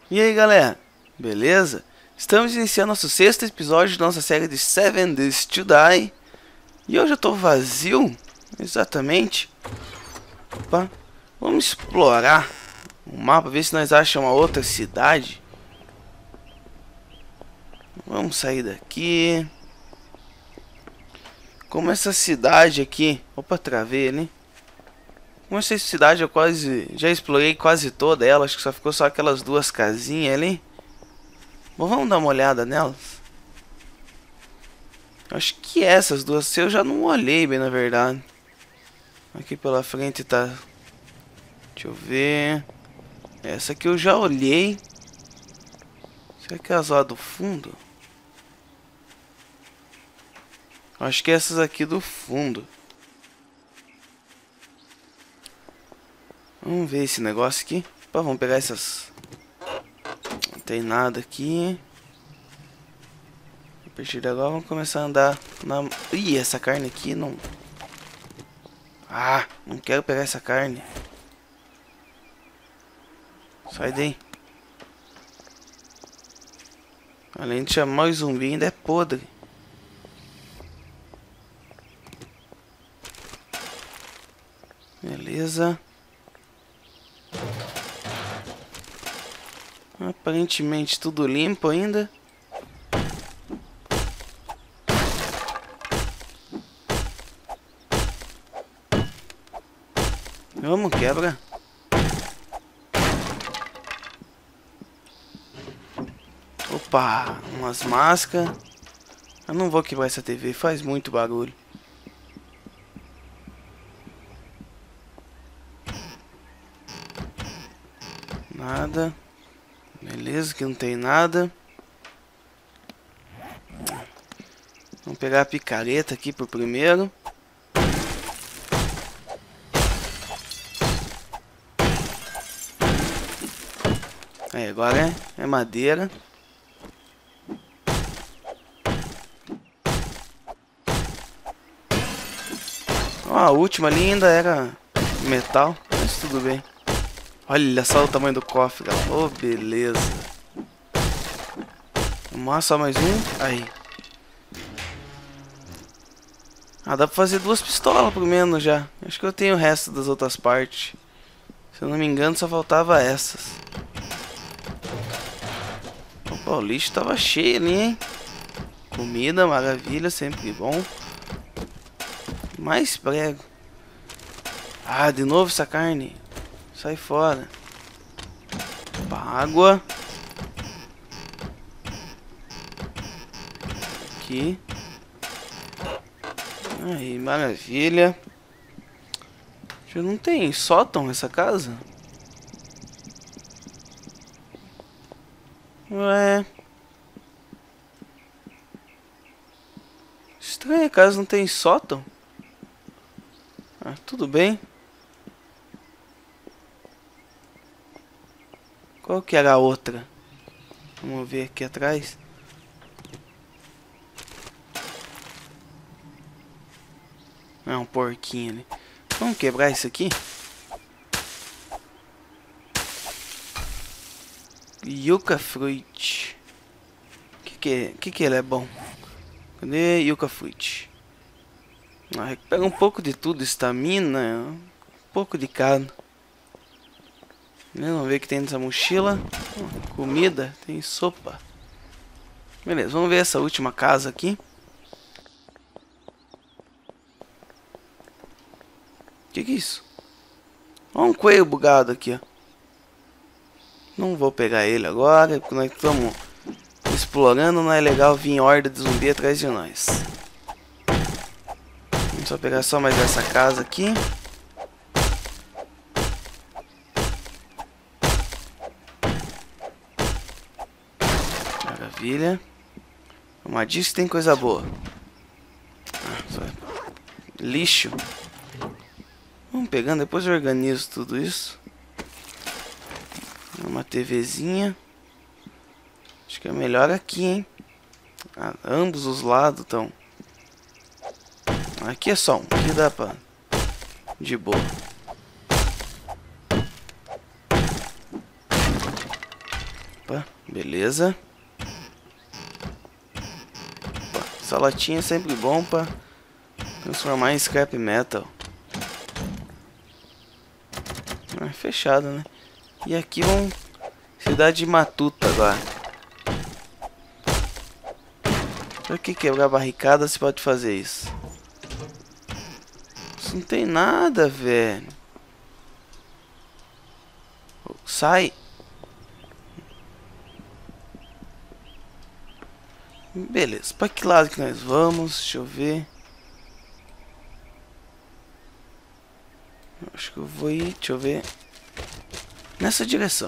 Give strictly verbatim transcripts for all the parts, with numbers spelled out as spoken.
E aí galera, beleza? Estamos iniciando nosso sexto episódio da nossa série de Seven Days to Die. E hoje eu tô vazio, exatamente. Opa. Vamos explorar o mapa, ver se nós achamos uma outra cidade. Vamos sair daqui. Como essa cidade aqui... Opa, travei ali. Como essa cidade eu quase... Já explorei quase toda ela. Acho que só ficou só aquelas duas casinhas ali. Bom, vamos dar uma olhada nelas. Acho que essas duas eu já não olhei bem, na verdade. Aqui pela frente tá... Deixa eu ver... Essa aqui eu já olhei. Será que é as lá do fundo? Acho que é essas aqui do fundo. Vamos ver esse negócio aqui. Opa, vamos pegar essas... Não tem nada aqui. A partir de agora vamos começar a andar na... Ih, essa carne aqui não... Ah, não quero pegar essa carne. Sai daí. Além de chamar o zumbi, ainda é podre. Beleza. Aparentemente tudo limpo ainda. Vamos, quebra. Opa, umas máscaras. Eu não vou quebrar essa T V, faz muito barulho. Nada. Beleza, aqui não tem nada. Vamos pegar a picareta aqui por primeiro. Aí, agora é, é madeira. Ó, a última ali ainda era metal, mas tudo bem. Olha só o tamanho do cofre, galera. Oh, beleza. Vamos só mais um. Aí. Ah, dá pra fazer duas pistolas pelo menos já. Acho que eu tenho o resto das outras partes. Se eu não me engano, só faltava essas. Opa, o lixo tava cheio ali, hein? Comida, maravilha, sempre bom. Mais prego. Ah, de novo essa carne. Sai fora. Opa, água. Aqui. Aí, maravilha. Já não tem sótão essa casa? Ué. Estranho, a casa não tem sótão. Ah, tudo bem. Qual que era a outra? Vamos ver aqui atrás. Ah, um porquinho ali. Vamos quebrar isso aqui. Yucca fruit. Que que é? Que que ele é bom? Cadê Yucca fruit? Ah, recupera um pouco de tudo, estamina, um pouco de cada. Vamos ver o que tem nessa mochila. Comida, tem sopa. Beleza, vamos ver essa última casa aqui. Que que é isso? Olha um coelho bugado aqui, ó. Não vou pegar ele agora, porque nós estamos explorando, não é legal vir horda de zumbi atrás de nós. Vamos só pegar só mais essa casa aqui. Maravilha. Uma diz que tem coisa boa. Ah, só... Lixo. Vamos pegando, depois eu organizo tudo isso. Uma TVzinha. Acho que é melhor aqui, hein? Ah, ambos os lados estão. Aqui é só um. Aqui dá pra... De boa. Opa, beleza. Opa, essa latinha é sempre bom pra transformar em scrap metal. Ah, fechado, né? E aqui vamos... Cidade de Matuta agora. Pra que quebrar barricada se pode fazer isso? Isso não tem nada, velho. Sai. Beleza, pra que lado que nós vamos? Deixa eu ver. Acho que eu vou ir, deixa eu ver. Nessa direção.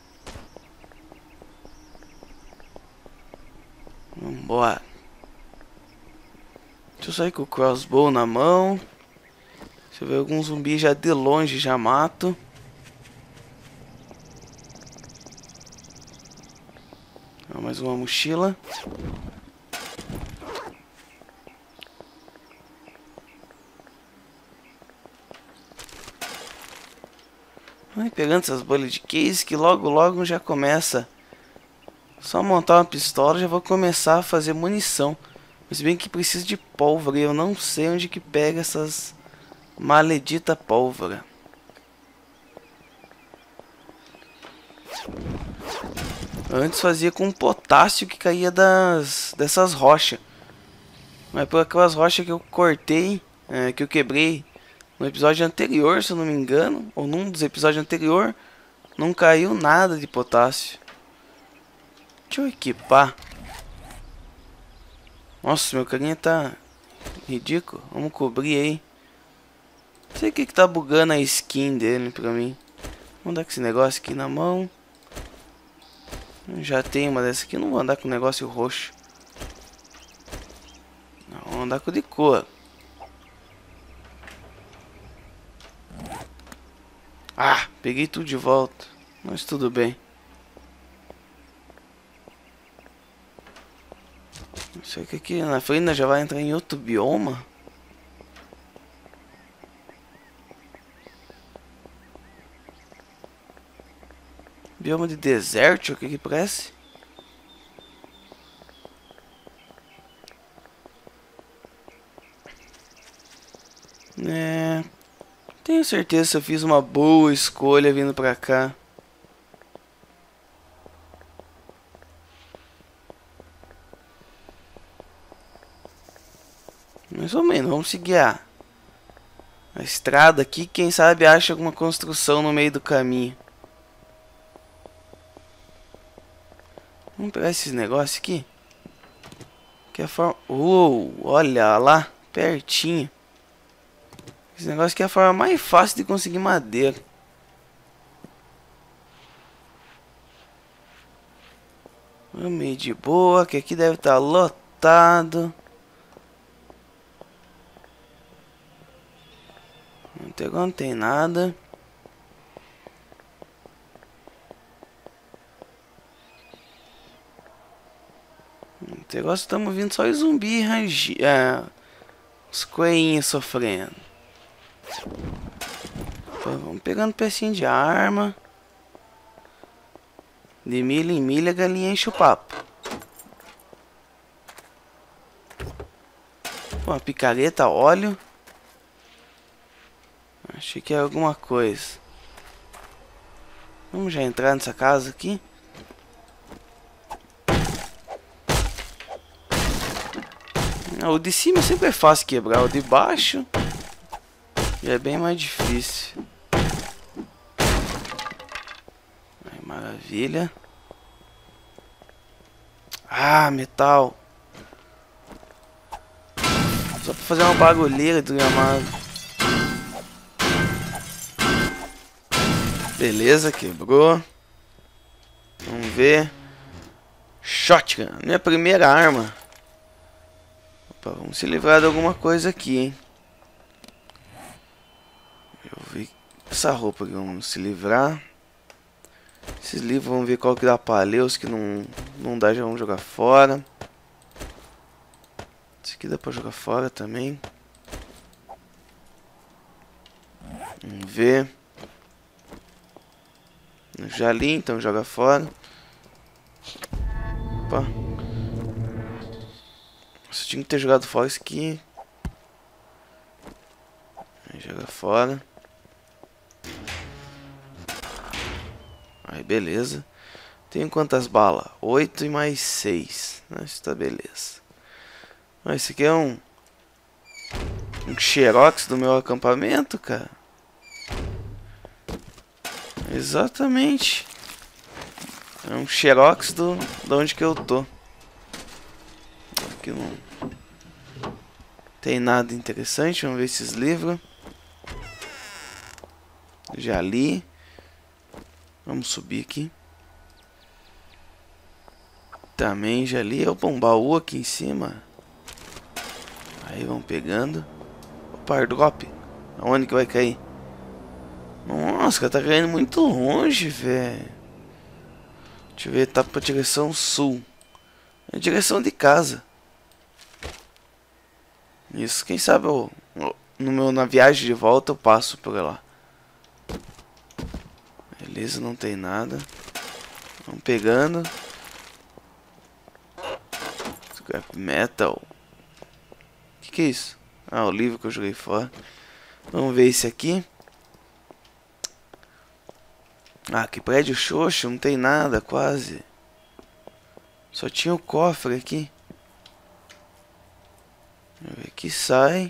Vambora. Deixa eu sair com o crossbow na mão. Se eu ver algum zumbi já de longe já mato. Mais uma mochila. Vai pegando essas bolhas de case que logo logo já começa. Só montar uma pistola já vou começar a fazer munição. Mas bem que precisa de pólvora e eu não sei onde que pega essas maledita pólvora. Antes fazia com potássio que caía das dessas rochas. Mas por aquelas rochas que eu cortei, é, que eu quebrei no episódio anterior, se eu não me engano, ou num dos episódios anterior, não caiu nada de potássio. Deixa eu equipar. Nossa, meu carinha tá ridículo. Vamos cobrir aí. Não sei o que que tá bugando a skin dele pra mim. Vamos dar com esse negócio aqui na mão. Já tem uma dessa aqui. Não vou andar com negócio roxo. Não, vou andar com o de cor. Ah, peguei tudo de volta. Mas tudo bem. Não sei o que aqui na frente já vai entrar em outro bioma. Bioma de deserto, o que que parece? É... Tenho certeza que eu fiz uma boa escolha vindo pra cá. Mais ou menos, vamos seguir a, a estrada aqui. Quem sabe acha alguma construção no meio do caminho. Vamos pegar esses negócios aqui. Que é a forma... Uh, olha lá, pertinho. Esse negócio aqui é a forma mais fácil de conseguir madeira. Vamos ir de boa, que aqui deve estar lotado. Até agora não tem nada. Até agora estamos vindo só os zumbis rangi, é, os coelhinhos sofrendo. Vamos pegando pecinha de arma. De milha em milha a galinha enche o papo. Uma picareta, óleo. Achei que é alguma coisa. Vamos já entrar nessa casa aqui. O de cima sempre é fácil quebrar. O de baixo já é bem mais difícil. Ai, maravilha. Ah, metal. Só pra fazer uma bagulheira do gramado. Beleza, quebrou. Vamos ver. Shotgun, minha primeira arma. Opa, vamos se livrar de alguma coisa aqui, hein. Eu vi essa roupa aqui, vamos se livrar. Esses livros, vamos ver qual que dá pra ler. Os que não, não dá, já vamos jogar fora. Esse aqui dá pra jogar fora também. Vamos ver. Já li, então joga fora. Opa. Você tinha que ter jogado fora isso aqui. Aí joga fora. Aí beleza. Tenho quantas balas? Oito e mais seis. Isso tá beleza. Ah, esse aqui é um Um xerox do meu acampamento, cara. Exatamente. É um xerox do, de onde que eu tô. Aqui não tem nada interessante. Vamos ver esses livros. Já li. Vamos subir aqui. Também já li. Opa, um baú aqui em cima. Aí vamos pegando. Opa, airdrop. Aonde que vai cair? Nossa, cara, tá caindo muito longe, velho. Deixa eu ver, tá pra direção sul. É direção de casa. Isso, quem sabe eu, no meu, na viagem de volta eu passo por lá. Beleza, não tem nada. Vamos pegando. Scrap metal. O que que é isso? Ah, o livro que eu joguei fora. Vamos ver esse aqui. Ah, que prédio xoxo, não tem nada quase. Só tinha o cofre aqui. Vamos ver que sai.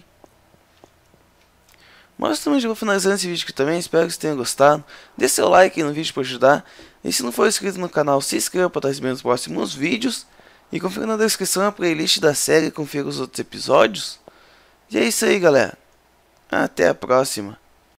Mas também já vou finalizando esse vídeo aqui também. Espero que vocês tenham gostado. Dê seu like aí no vídeo para ajudar. E se não for inscrito no canal, se inscreva para estar recebendo os próximos vídeos. E confira na descrição a playlist da série e confira os outros episódios. E é isso aí, galera. Até a próxima.